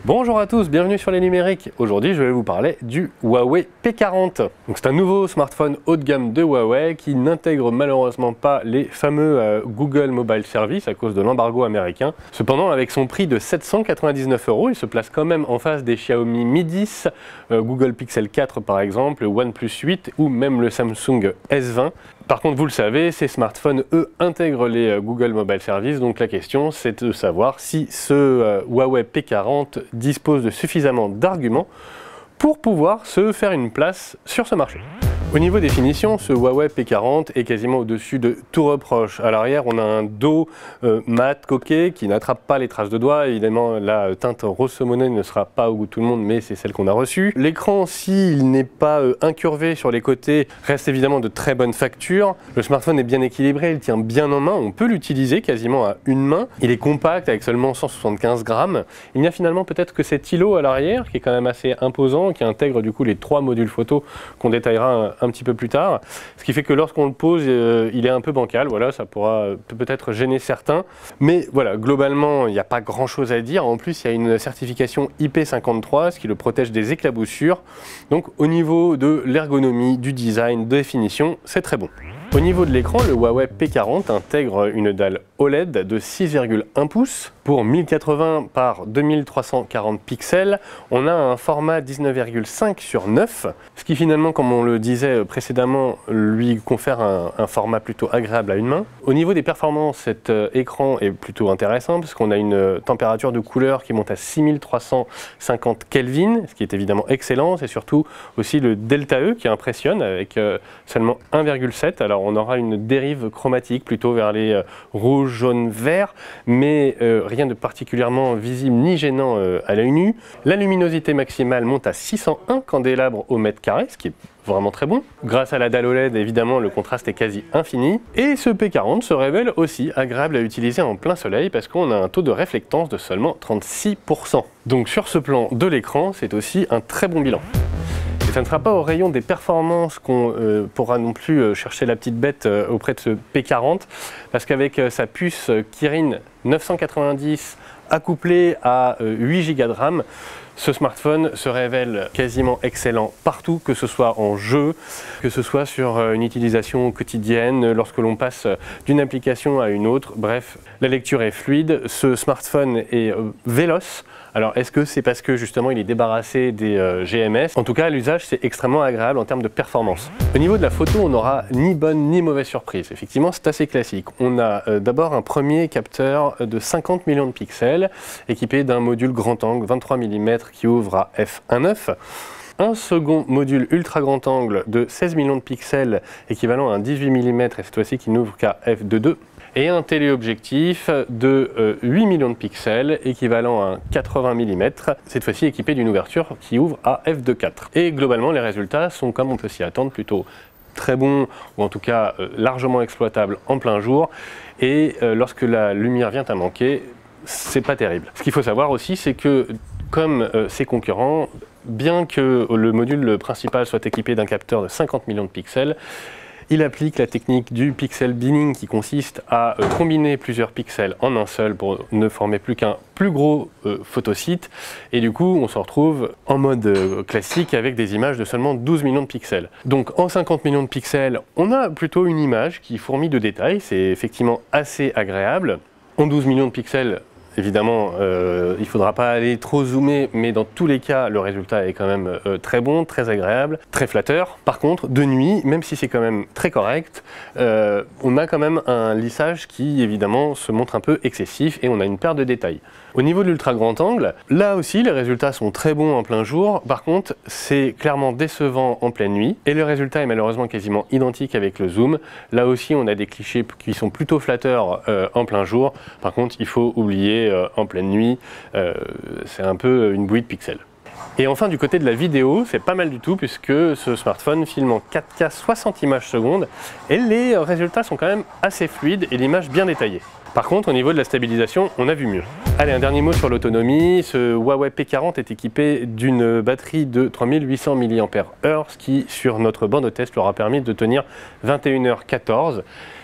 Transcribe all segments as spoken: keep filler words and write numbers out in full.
Bonjour à tous, bienvenue sur les numériques. Aujourd'hui, je vais vous parler du Huawei P quarante. C'est un nouveau smartphone haut de gamme de Huawei qui n'intègre malheureusement pas les fameux euh, Google Mobile Service à cause de l'embargo américain. Cependant, avec son prix de sept cent quatre-vingt-dix-neuf euros, il se place quand même en face des Xiaomi Mi dix, euh, Google Pixel quatre par exemple, le OnePlus huit ou même le Samsung S vingt. Par contre, vous le savez, ces smartphones, eux, intègrent les euh, Google Mobile Service. Donc la question, c'est de savoir si ce euh, Huawei P quarante dispose de suffisamment d'arguments pour pouvoir se faire une place sur ce marché. Au niveau des finitions, ce Huawei P quarante est quasiment au-dessus de tout reproche. À l'arrière, on a un dos euh, mat, coquet, qui n'attrape pas les traces de doigts. Évidemment, la teinte rose saumonée ne sera pas au goût de tout le monde, mais c'est celle qu'on a reçue. L'écran, s'il n'est pas euh, incurvé sur les côtés, reste évidemment de très bonne facture. Le smartphone est bien équilibré, il tient bien en main. On peut l'utiliser quasiment à une main. Il est compact avec seulement cent soixante-quinze grammes. Il n'y a finalement peut-être que cet îlot à l'arrière, qui est quand même assez imposant, qui intègre du coup les trois modules photo qu'on détaillera un, un petit peu plus tard, ce qui fait que lorsqu'on le pose, euh, il est un peu bancal, voilà, ça pourra peut-être gêner certains, mais voilà, globalement, il n'y a pas grand-chose à dire. En plus, il y a une certification I P cinquante-trois, ce qui le protège des éclaboussures, donc au niveau de l'ergonomie, du design, de définition, c'est très bon. Au niveau de l'écran, le Huawei P quarante intègre une dalle O L E D de six virgule un pouces pour mille quatre-vingts par deux mille trois cent quarante pixels. On a un format dix-neuf virgule cinq sur neuf, ce qui finalement, comme on le disait précédemment, lui confère un, un format plutôt agréable à une main. Au niveau des performances, cet euh, écran est plutôt intéressant parce qu'on a une température de couleur qui monte à six mille trois cent cinquante Kelvin, ce qui est évidemment excellent. C'est surtout aussi le delta E qui impressionne avec euh, seulement un virgule sept. Alors on aura une dérive chromatique plutôt vers les euh, rouges, jaunes, verts, mais euh, rien de particulièrement visible ni gênant euh, à l'œil nu. La luminosité maximale monte à six cent un candélabres au mètre carré, ce qui est vraiment très bon. Grâce à la dalle O L E D, évidemment, le contraste est quasi infini. Et ce P quarante se révèle aussi agréable à utiliser en plein soleil parce qu'on a un taux de réflectance de seulement trente-six pour cent. Donc sur ce plan de l'écran, c'est aussi un très bon bilan. Et ça ne sera pas au rayon des performances qu'on euh, pourra non plus euh, chercher la petite bête euh, auprès de ce P quarante, parce qu'avec euh, sa puce euh, Kirin neuf cent quatre-vingt-dix accouplée à euh, huit giga de RAM, ce smartphone se révèle quasiment excellent partout, que ce soit en jeu, que ce soit sur une utilisation quotidienne, lorsque l'on passe d'une application à une autre. Bref, la lecture est fluide, ce smartphone est véloce. Alors est-ce que c'est parce que justement il est débarrassé des euh, G M S? En tout cas, à l'usage, c'est extrêmement agréable en termes de performance. Au niveau de la photo, on n'aura ni bonne ni mauvaise surprise. Effectivement, c'est assez classique. On a euh, d'abord un premier capteur de cinquante millions de pixels, équipé d'un module grand angle vingt-trois millimètres qui ouvre à f un point neuf. Un second module ultra grand angle de seize millions de pixels, équivalent à un dix-huit millimètres, et cette fois-ci qui n'ouvre qu'à f deux point deux. Et un téléobjectif de euh, huit millions de pixels, équivalent à un quatre-vingts millimètres, cette fois-ci équipé d'une ouverture qui ouvre à f deux point quatre. Et globalement, les résultats sont, comme on peut s'y attendre, plutôt très bons, ou en tout cas euh, largement exploitables en plein jour. Et euh, lorsque la lumière vient à manquer, c'est pas terrible. Ce qu'il faut savoir aussi, c'est que comme euh, ses concurrents, bien que le module principal soit équipé d'un capteur de cinquante millions de pixels, il applique la technique du pixel binning qui consiste à euh, combiner plusieurs pixels en un seul pour ne former plus qu'un plus gros euh, photosite. Et du coup, on se retrouve en mode euh, classique avec des images de seulement douze millions de pixels. Donc en cinquante millions de pixels, on a plutôt une image qui fourmille de détails. C'est effectivement assez agréable. En douze millions de pixels, évidemment, euh, il ne faudra pas aller trop zoomer, mais dans tous les cas, le résultat est quand même euh, très bon, très agréable, très flatteur. Par contre, de nuit, même si c'est quand même très correct, euh, on a quand même un lissage qui, évidemment, se montre un peu excessif et on a une perte de détails. Au niveau de l'ultra grand angle, là aussi, les résultats sont très bons en plein jour. Par contre, c'est clairement décevant en pleine nuit. Et le résultat est malheureusement quasiment identique avec le zoom. Là aussi, on a des clichés qui sont plutôt flatteurs euh, en plein jour. Par contre, il faut oublier euh, en pleine nuit, euh, c'est un peu une bouillie de pixels. Et enfin, du côté de la vidéo, c'est pas mal du tout puisque ce smartphone filme en quatre K soixante images secondes et les résultats sont quand même assez fluides et l'image bien détaillée. Par contre, au niveau de la stabilisation, on a vu mieux. Allez, un dernier mot sur l'autonomie. Ce Huawei P quarante est équipé d'une batterie de trois mille huit cents milliampères heure, ce qui, sur notre banc de test, leur a permis de tenir vingt et une heures quatorze.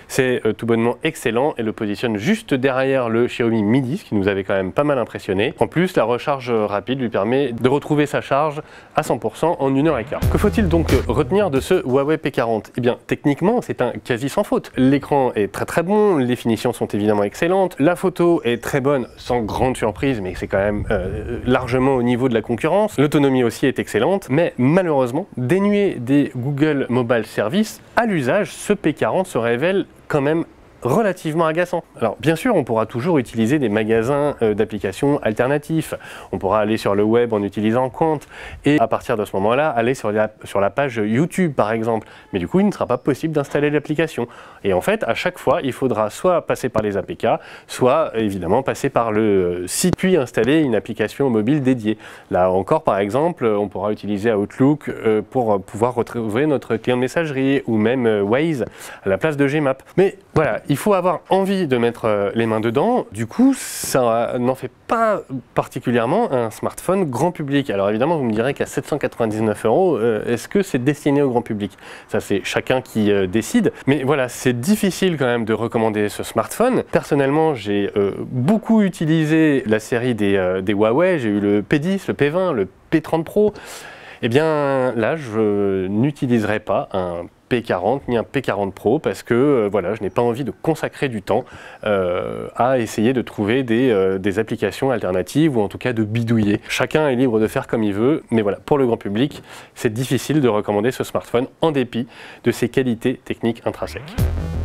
C'est euh, tout bonnement excellent et le positionne juste derrière le Xiaomi Mi dix, qui nous avait quand même pas mal impressionné. En plus, la recharge rapide lui permet de retrouver sa charge à cent pour cent en une heure et quart. Que faut-il donc retenir de ce Huawei P quarante? Eh bien, techniquement, c'est un quasi sans faute. L'écran est très très bon, les finitions sont évidemment excellentes, la photo est très bonne, sans grande surprise, mais c'est quand même euh, largement au niveau de la concurrence. L'autonomie aussi est excellente, mais malheureusement, dénué des Google Mobile Services, à l'usage, ce P quarante se révèle quand même relativement agaçant. Alors bien sûr, on pourra toujours utiliser des magasins euh, d'applications alternatifs. On pourra aller sur le web en utilisant Quant et à partir de ce moment-là, aller sur la, sur la page YouTube par exemple. Mais du coup, il ne sera pas possible d'installer l'application. Et en fait, à chaque fois, il faudra soit passer par les A P K, soit évidemment passer par le site puis installer une application mobile dédiée. Là encore, par exemple, on pourra utiliser Outlook euh, pour pouvoir retrouver notre client de messagerie ou même euh, Waze à la place de Gmap. Mais voilà, il faut avoir envie de mettre les mains dedans. Du coup, ça n'en fait pas particulièrement un smartphone grand public. Alors évidemment, vous me direz qu'à sept cent quatre-vingt-dix-neuf euros, euh, est-ce que c'est destiné au grand public? Ça, c'est chacun qui euh, décide. Mais voilà, c'est difficile quand même de recommander ce smartphone. Personnellement, j'ai euh, beaucoup utilisé la série des, euh, des Huawei. J'ai eu le P dix, le P vingt, le P trente Pro. Eh bien là, je n'utiliserai pas un P quarante ni un P quarante Pro parce que euh, voilà, je n'ai pas envie de consacrer du temps euh, à essayer de trouver des, euh, des applications alternatives ou en tout cas de bidouiller. Chacun est libre de faire comme il veut, mais voilà, pour le grand public, c'est difficile de recommander ce smartphone en dépit de ses qualités techniques intrinsèques.